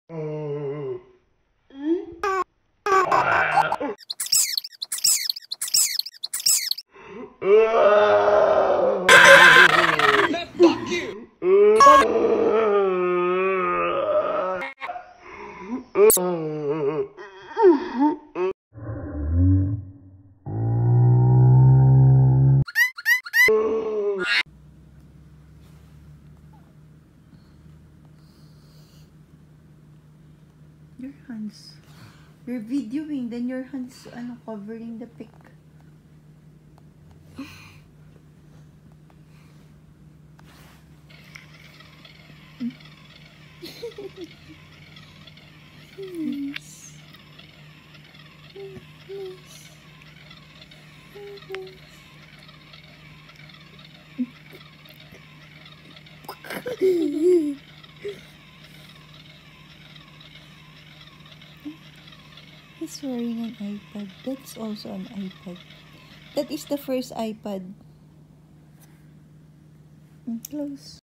Fuck you! Your hands. You're videoing, then your hands covering the pic. He's wearing an iPad. That's also an iPad. That is the first iPad. Close.